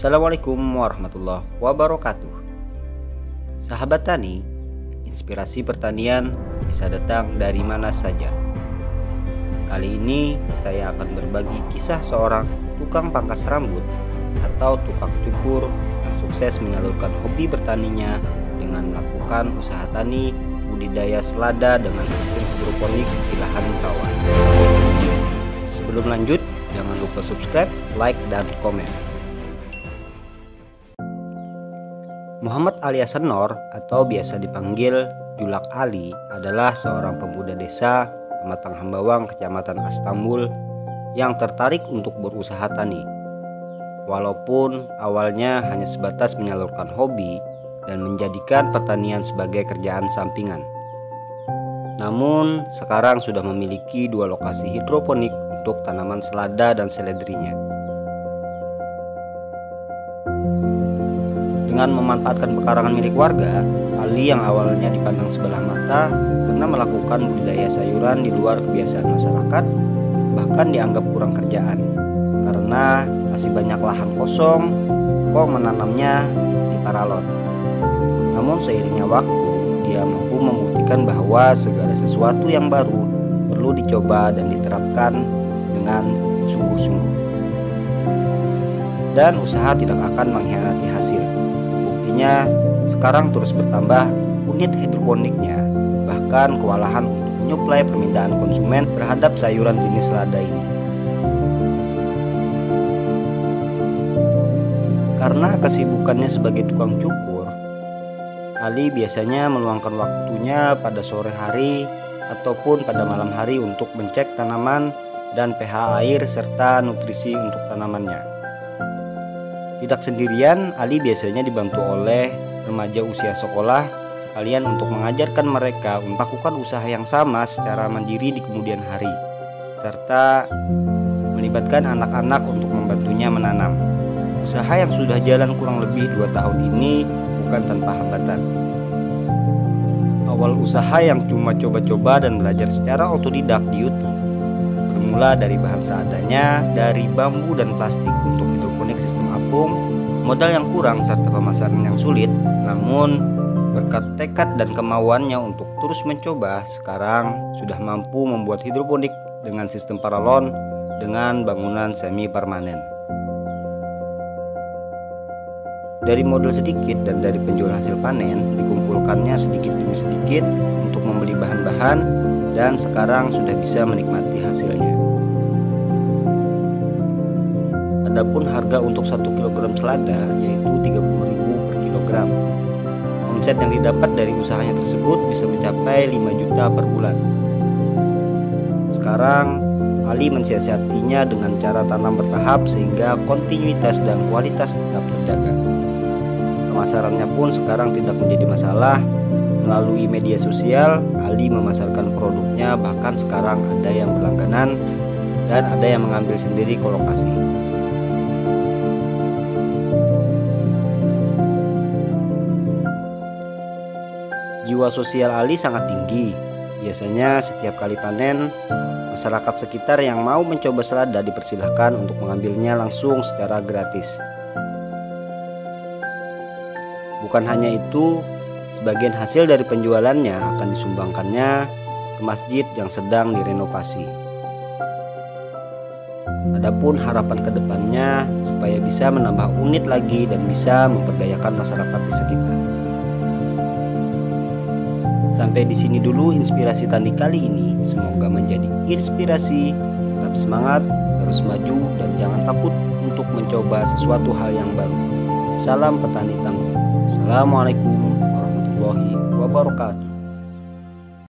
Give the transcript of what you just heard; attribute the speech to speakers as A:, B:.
A: Assalamualaikum warahmatullahi wabarakatuh. Sahabat tani, inspirasi pertanian bisa datang dari mana saja. Kali ini saya akan berbagi kisah seorang tukang pangkas rambut atau tukang cukur yang sukses menyalurkan hobi bertaninya dengan melakukan usaha tani budidaya selada dengan sistem hidroponik di lahan rawan. Sebelum lanjut, jangan lupa subscribe, like, dan komen. Muhammad alias Senor atau biasa dipanggil Julak Ali adalah seorang pemuda desa Pematang Hambawang, Kecamatan Astambul yang tertarik untuk berusaha tani. Walaupun awalnya hanya sebatas menyalurkan hobi dan menjadikan pertanian sebagai kerjaan sampingan. Namun sekarang sudah memiliki 2 lokasi hidroponik untuk tanaman selada dan seledrinya. Dengan memanfaatkan pekarangan milik warga, Ali yang awalnya dipandang sebelah mata karena melakukan budidaya sayuran di luar kebiasaan masyarakat, bahkan dianggap kurang kerjaan karena masih banyak lahan kosong, kok menanamnya di paralon. Namun seiringnya waktu, dia mampu membuktikan bahwa segala sesuatu yang baru perlu dicoba dan diterapkan dengan sungguh-sungguh. Dan usaha tidak akan mengkhianati hasil. Buktinya sekarang terus bertambah unit hidroponiknya, bahkan kewalahan untuk menyuplai permintaan konsumen terhadap sayuran jenis selada ini. Karena kesibukannya sebagai tukang cukur, Ali biasanya meluangkan waktunya pada sore hari ataupun pada malam hari untuk mengecek tanaman dan pH air serta nutrisi untuk tanamannya. Tidak sendirian, Ali biasanya dibantu oleh remaja usia sekolah sekalian untuk mengajarkan mereka melakukan usaha yang sama secara mandiri di kemudian hari, serta melibatkan anak-anak untuk membantunya menanam. Usaha yang sudah jalan kurang lebih 2 tahun ini bukan tanpa hambatan. Awal usaha yang cuma coba-coba dan belajar secara otodidak di YouTube, bermula dari bahan seadanya, dari bambu dan plastik untuk hidroponik sistem apung, modal yang kurang serta pemasaran yang sulit. Namun berkat tekad dan kemauannya untuk terus mencoba, sekarang sudah mampu membuat hidroponik dengan sistem paralon dengan bangunan semi permanen. Dari modal sedikit dan dari penjualan hasil panen, dikumpulkannya sedikit demi sedikit untuk membeli bahan-bahan dan sekarang sudah bisa menikmati hasilnya. Adapun harga untuk 1 kg selada yaitu 30.000 per kilogram. Omset yang didapat dari usahanya tersebut bisa mencapai 5 juta per bulan. Sekarang Ali mensiasatinya dengan cara tanam bertahap sehingga kontinuitas dan kualitas tetap terjaga. Pemasarannya pun sekarang tidak menjadi masalah. Melalui media sosial, Ali memasarkan produknya, bahkan sekarang ada yang berlangganan dan ada yang mengambil sendiri ke lokasi. Jiwa sosial Ali sangat tinggi. Biasanya setiap kali panen, masyarakat sekitar yang mau mencoba selada dipersilahkan untuk mengambilnya langsung secara gratis. Bukan hanya itu, sebagian hasil dari penjualannya akan disumbangkannya ke masjid yang sedang direnovasi. Adapun harapan kedepannya supaya bisa menambah unit lagi dan bisa memperdayakan masyarakat di sekitar. Sampai di sini dulu inspirasi tani kali ini. Semoga menjadi inspirasi. Tetap semangat, terus maju, dan jangan takut untuk mencoba sesuatu hal yang baru. Salam petani tangguh. Assalamualaikum warahmatullahi wabarakatuh.